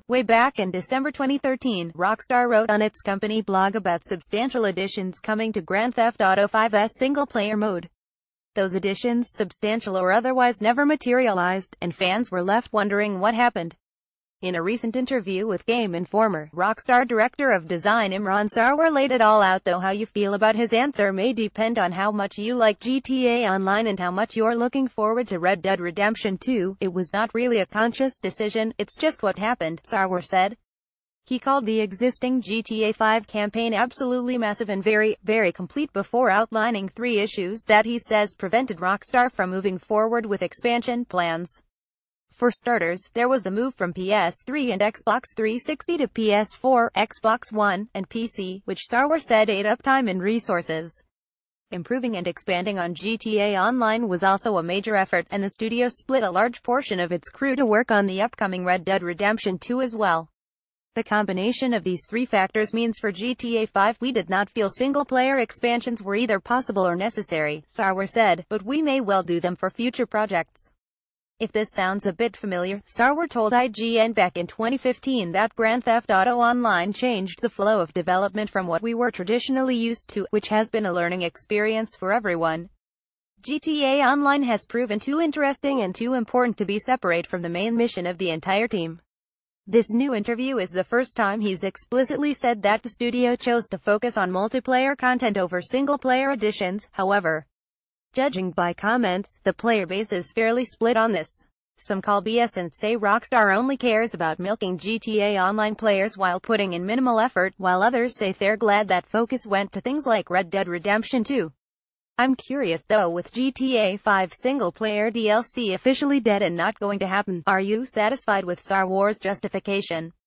Way back in December 2013, Rockstar wrote on its company blog about substantial additions coming to Grand Theft Auto 5's single-player mode. Those additions, substantial or otherwise, never materialized, and fans were left wondering what happened. In a recent interview with Game Informer, Rockstar Director of Design Imran Sarwar laid it all out, though how you feel about his answer may depend on how much you like GTA Online and how much you're looking forward to Red Dead Redemption 2. It was not really a conscious decision, it's just what happened, Sarwar said. He called the existing GTA 5 campaign absolutely massive and very, very complete before outlining 3 issues that he says prevented Rockstar from moving forward with expansion plans. For starters, there was the move from PS3 and Xbox 360 to PS4, Xbox One, and PC, which Sarwar said ate up time and resources. Improving and expanding on GTA Online was also a major effort, and the studio split a large portion of its crew to work on the upcoming Red Dead Redemption 2 as well. The combination of these 3 factors means for GTA 5 we did not feel single-player expansions were either possible or necessary, Sarwar said, but we may well do them for future projects. If this sounds a bit familiar, Sarwar told IGN back in 2015 that Grand Theft Auto Online changed the flow of development from what we were traditionally used to, which has been a learning experience for everyone. GTA Online has proven too interesting and too important to be separate from the main mission of the entire team. This new interview is the first time he's explicitly said that the studio chose to focus on multiplayer content over single-player additions. However, judging by comments, the player base is fairly split on this. Some call BS and say Rockstar only cares about milking GTA Online players while putting in minimal effort, while others say they're glad that focus went to things like Red Dead Redemption 2. I'm curious though, with GTA 5 single-player DLC officially dead and not going to happen, are you satisfied with Sarwar's justification?